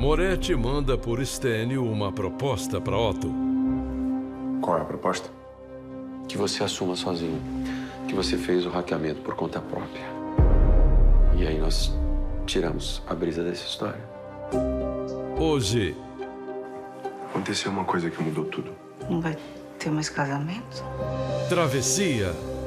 Moretti manda por Stênio uma proposta para Otto. Qual é a proposta? Que você assuma sozinho que você fez o hackeamento por conta própria. E aí nós tiramos a brisa dessa história. Hoje... Aconteceu uma coisa que mudou tudo. Não vai ter mais casamento? Travessia.